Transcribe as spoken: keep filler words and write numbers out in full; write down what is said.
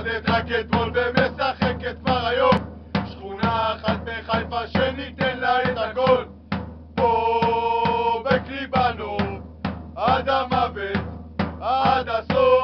נולדת רק אתמול ומשחקת כבר היום. שכונה אחת בחיפה שניתן לה את הכל. פה בקליבנו עד המוות, עד הסוף.